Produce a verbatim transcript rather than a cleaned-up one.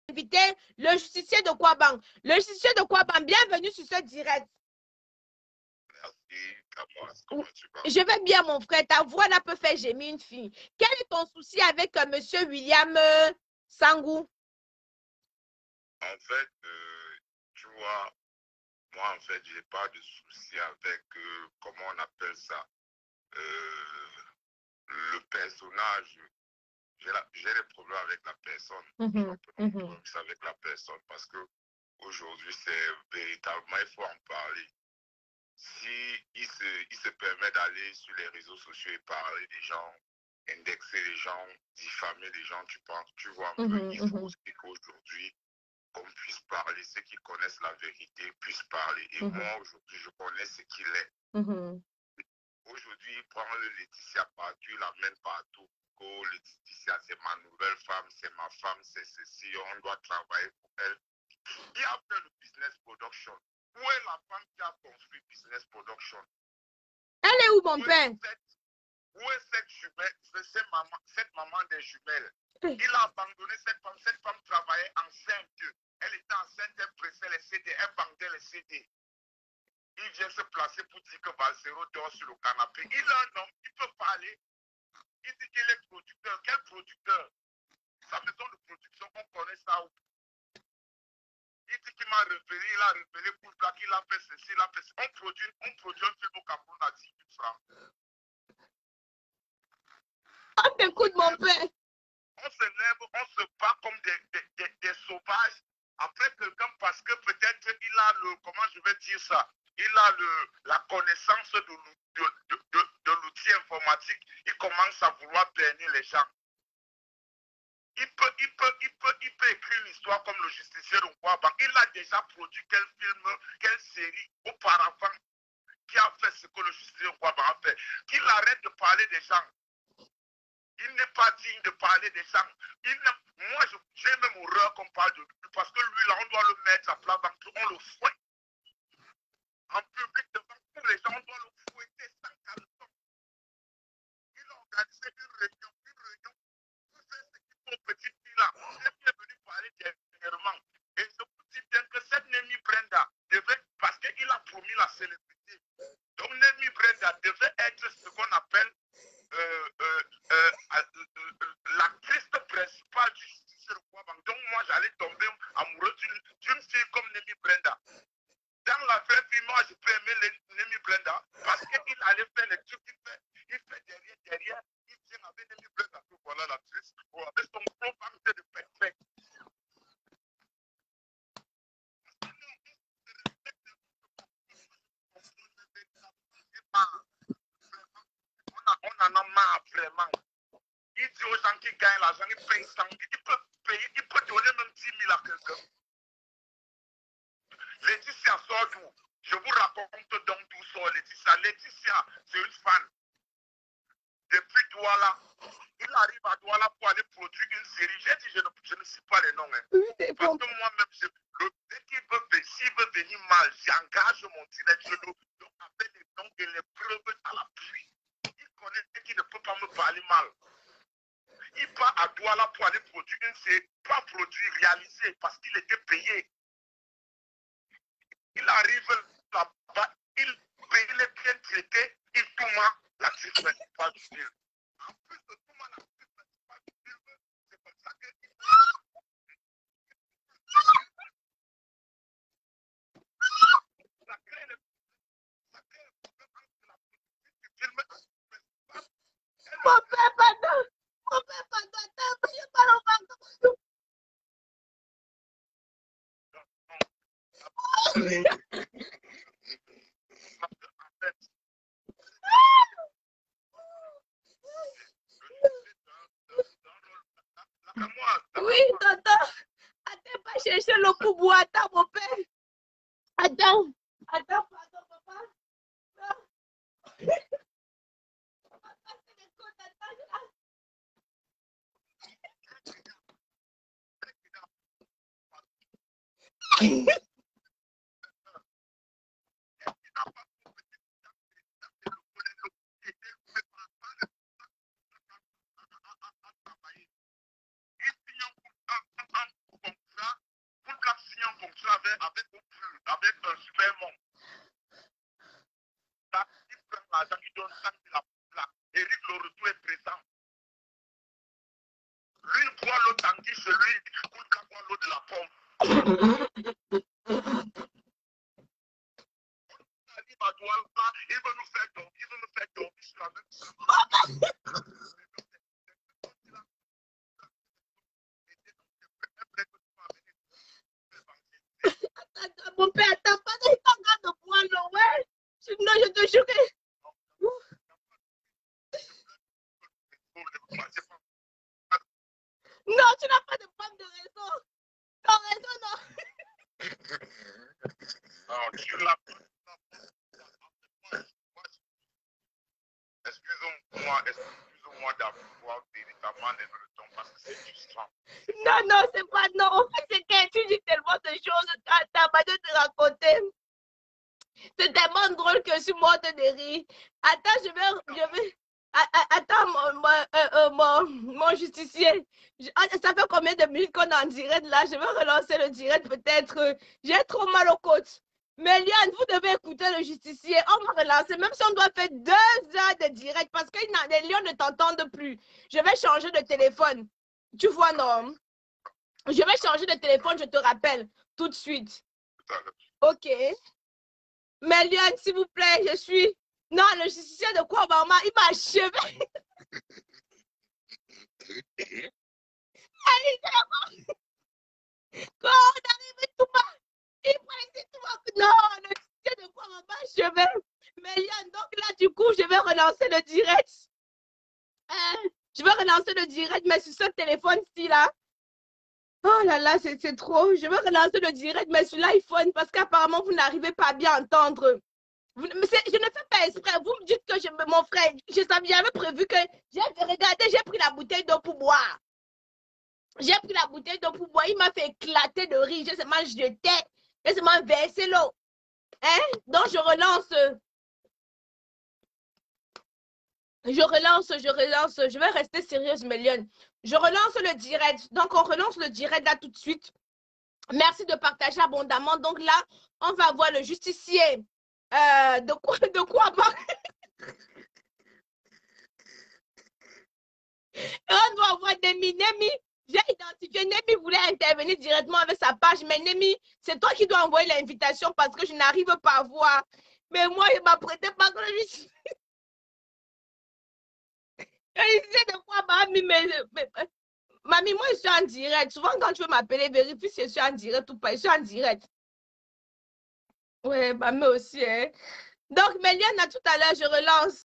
inviter le justicier de Kouaban. Le justicier de Kouaban, bienvenue sur ce direct. Merci, Kamois, comment tu vas? Je vais bien, mon frère. Ta voix n'a pas fait gémir une fille. Quel est ton souci avec euh, monsieur William euh, Sangou? En fait, euh, tu vois, moi, en fait, j'ai pas de souci avec, euh, comment on appelle ça, euh, le personnage. J'ai des problèmes avec la personne. Mm-hmm. J'ai des problèmes avec la personne parce que aujourd'hui, c'est véritablement, il faut en parler. Si il se, il se permet d'aller sur les réseaux sociaux et parler des gens, indexer les gens, diffamer les gens, tu penses, tu vois un peu, Mm-hmm. il faut aussi qu'aujourd'hui, qu'on puisse parler, ceux qui connaissent la vérité puissent parler. Et Mm-hmm. moi, aujourd'hui, je connais ce qu'il est. Mm-hmm. Aujourd'hui, il prend le Laetitia partout, il l'amène partout. Oh, Laetitia, c'est ma nouvelle femme, c'est ma femme, c'est ceci, on doit travailler pour elle. Qui a fait le business production? Où est la femme qui a construit business production? Elle est où, mon où père? Est cette, où est cette jumelle, cette maman, cette maman des jumelles? Oui. Il a abandonné cette femme. Cette femme travaillait enceinte. Elle était enceinte, elle pressait les C D, elle vendait les C D. Il vient se placer pour dire que Valsero dort sur le canapé. Il a un homme, il peut parler. Il dit qu'il est producteur. Quel producteur? Sa maison de production, on connaît ça. Il dit qu'il m'a révélé, il a révélé pour ça qu'il a fait ceci, il a fait ceci. On produit, on produit un film au Cameroun à dix mille francs. On t'écoute, mon père. On se lève, on se bat comme des, des, des, des sauvages après quelqu'un parce que peut-être il a le, comment je vais dire ça, il a le, la connaissance de, de, de, de, de l'outil informatique, il commence à vouloir bernir les gens. Il peut, il, peut, il, peut, il peut écrire une histoire comme le justicier de Kouaban. Il a déjà produit quel film, quelle série auparavant qui a fait ce que le justicier de Kouaban a fait. Qu'il arrête de parler des gens. Il n'est pas digne de parler des gens. Il moi, j'ai même horreur qu'on parle de lui parce que lui, là, on doit le mettre à plat ventre, on le fouette. En public, devant tous les gens, on doit le fouetter sans caleçon. Il a organisé une réunion, une réunion. Vous savez ce qu'il faut, petite fille-là. Elle est venue parler dernièrement. Et je vous dis bien que cette Nemi Brenda devait, parce qu'il a promis la célébrité. Donc, Nemi Brenda devait être ce qu'on appelle Euh, euh, euh, euh, l'actrice principale du justicier de Kouaban. Donc moi j'allais tomber amoureux d'une fille comme Nemi Brenda. Dans la vraie vie, moi je peux aimer les, Nemi Brenda parce qu'il allait faire les trucs qu'il fait. Il fait derrière, derrière, il vient avec Nemi Brenda. Voilà l'actrice. Avec son gros ventre de perfect. On en a marre vraiment. Il dit aux gens qui gagnent l'argent, ils payent cent mille. Il peut payer, il peut donner même dix mille à quelqu'un. Laetitia sort d'où? Je vous raconte donc d'où sort Laetitia. Laetitia, c'est une fan. Depuis Douala, il arrive à Douala pour aller produire une série. J'ai dit, je ne, je ne sais pas les noms. Hein. Oui, parce que moi-même, je, le, dès qu'il veut, s'il veut venir mal, j'engage mon direct. Je le donne avec les noms et les preuves à l'appui. Il connaît qu'il ne peut pas me parler mal. Il part à Douala pour aller produire une série, pas produire, réaliser, parce qu'il était payé. Il arrive là-bas, il paye les bien traités, il tourne l'actrice principale du film. En plus de tourner l'actrice principale du film, c'est comme ça que ça crée le problème entre la productrice du film et la principale. Mon père, pardon. Mon père, pardon. Attends, je parle au banc. Oui, tonton. Attends, pas chercher le poubou. Attends, mon père. Attends. Attends, pardon, papa. Non. Papa, c'est le compte. Attends. Vermont. Là, il prend l'argent, il donne ça de la plaque. Éric le retour est présent. Lui, il boit l'eau tanguy chez lui, il coule qu'à boire l'eau de la pomme. Il veut nous faire dormir, il veut nous faire dormir sur la même chambre. Attends, mon père, attends, pas de temps de boire l'eau, ouais. Sinon, je te jure que... Non, tu n'as pas de problème de raison. Ton raison, non. Non, tu l'as pas. Excusez-moi, excusez-moi d'avoir véritablement les retons parce que c'est frustrant. Non, non, c'est pas non. En fait, c'est que tu dis tellement de choses à ta manière de raconter. C'est tellement drôle que je suis morte de rire. Attends, je vais... Je vais... Attends, mon, mon, euh, mon, mon justicier. Je, ça fait combien de minutes qu'on est en direct là? Je vais relancer le direct peut-être. J'ai trop mal aux côtes. Mais Liane, vous devez écouter le justicier. On va relancer, même si on doit faire deux heures de direct parce que les lions ne t'entendent plus. Je vais changer de téléphone. Tu vois, non? Je vais changer de téléphone, je te rappelle tout de suite. Ok. Mais Liane, s'il vous plaît, je suis... Non, le justicier de quoi, maman? Il m'a achevé. Quand on arrive tout bas, il prend tout bas. Non, le justicier de quoi, maman achevé. Mais Liane, donc là, du coup, je vais relancer le direct. Euh, je vais relancer le direct, mais sur ce téléphone-ci, là. Oh là là, c'est trop. Je vais relancer le direct, mais sur l'iPhone, parce qu'apparemment, vous n'arrivez pas à bien entendre. Vous, je ne fais pas exprès. Vous me dites que je, mon frère, j'avais prévu que j'ai regardé, j'ai pris la bouteille d'eau pour boire. J'ai pris la bouteille d'eau pour boire. Il m'a fait éclater de rire. J'ai seulement jeté. J'ai seulement versé l'eau. Hein? Donc, je relance. Je relance, je relance. Je vais rester sérieuse, Méliane. Je relance le direct. Donc, on relance le direct là tout de suite. Merci de partager abondamment. Donc là, on va voir le justicier. Euh, de quoi, de quoi on doit voir Nemi. Nemi, j'ai identifié. Nemi voulait intervenir directement avec sa page. Mais Nemi, c'est toi qui dois envoyer l'invitation parce que je n'arrive pas à voir. Mais moi, il m'a prêté pas que le justicier. Il disait de quoi, mamie, mais, mais, mais, mamie, moi, je suis en direct. Souvent, quand tu veux m'appeler, vérifie si je suis en direct ou pas. Je suis en direct. Ouais, mamie aussi, hein. Donc, Méliane, à tout à l'heure, je relance.